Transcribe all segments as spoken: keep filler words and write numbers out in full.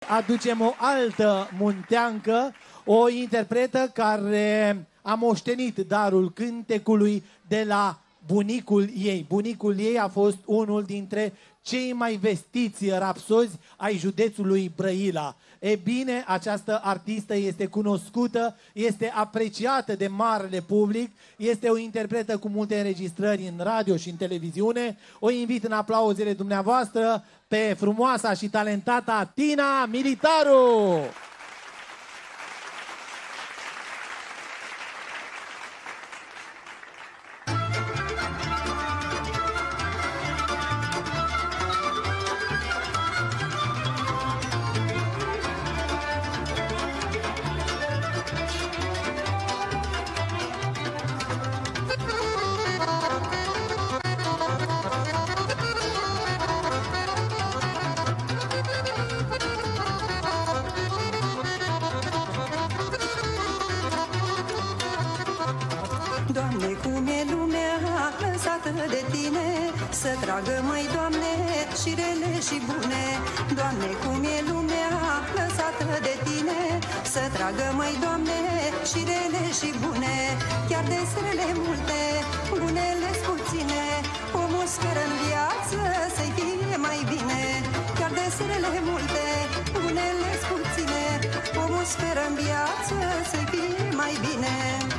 Aducem o altă munteancă, o interpretă care a moștenit darul cântecului de la bunicul ei. Bunicul ei a fost unul dintre cei mai vestiți rapsozi ai județului Brăila. E bine, această artistă este cunoscută, este apreciată de marele public, este o interpretă cu multe înregistrări în radio și în televiziune. O invit în aplauzele dumneavoastră pe frumoasa și talentata Tina Militaru! Să tragă, măi, Doamne, și rele și bune. Doamne, cum e lumea lăsată de Tine. Să tragă, măi, Doamne, și rele și bune. Chiar de rele multe, bunele-s puține. Omul speră în viață să-i fie mai bine. Chiar de rele multe, bunele-s puține. Omul speră în viață să-i fie mai bine.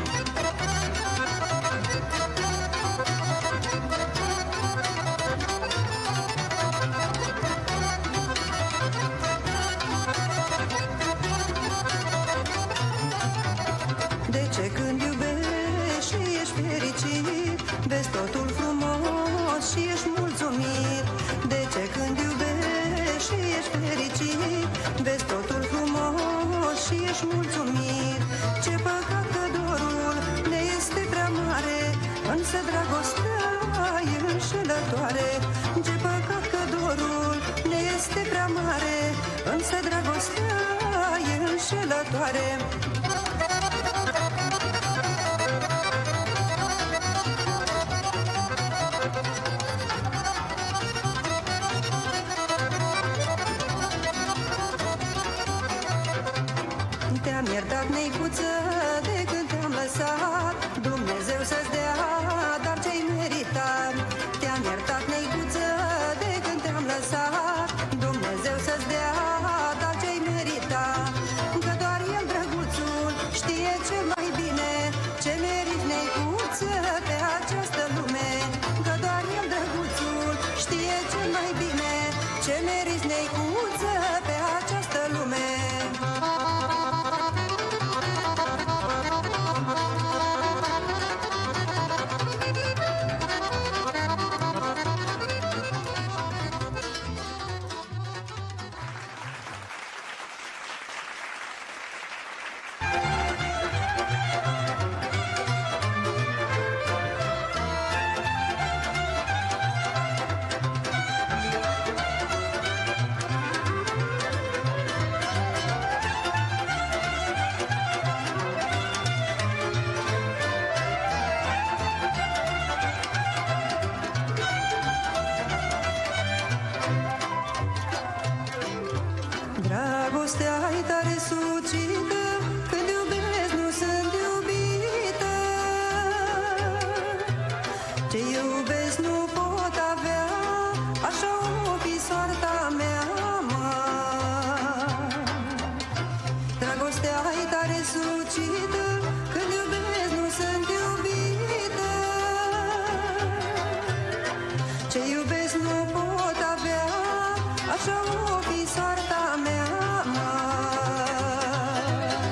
Vezi totul frumos și ești mulțumit. De ce când iubești și ești fericit? Vezi totul frumos și ești mulțumit. Ce păcat că dorul ne este prea mare, însă dragostea e înșelătoare. Ce păcat că dorul ne este prea mare, însă dragostea e înșelătoare. Te-am iertat, neicuță, de când te-am lăsat. Dumnezeu să-ți dea, dar ce-ai meritat. Te-am iertat, neicuță, de când te-am lăsat. Dumnezeu să-ți dea, dar ce-ai meritat. Că doar El, drăguțul, știe cel mai bine ce merit, neicuță, pe această lume. Că doar El, drăguțul, știe cel mai bine ce merit, neicuță, pe această lume. Dragostea-i tare sucită, când iubesc nu sunt iubită. Ce iubesc nu pot avea, așa o fi soarta mea, mă. Dragostea-i tare sucită, când iubesc nu sunt iubită. Ce iubesc nu pot avea, așa o fi soarta mea, mă.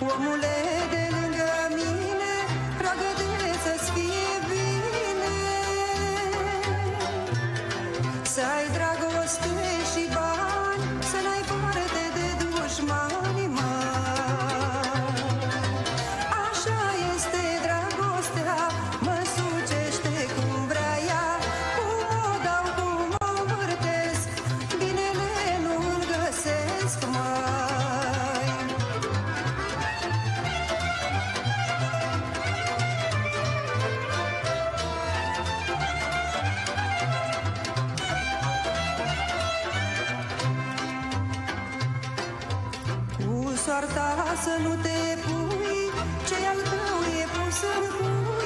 Omule de lângă mine, roagă-te să-ți fie bine. Să ai dragoste și bani, să n-ai parte de dușmani, mă. Așa este dragostea, mă sucește cum vrea ea. Cum o dau, cum o vârtesc, binele nu-l găsesc, măi. Cu soarta să nu te pui, ce al tău e pus în cui.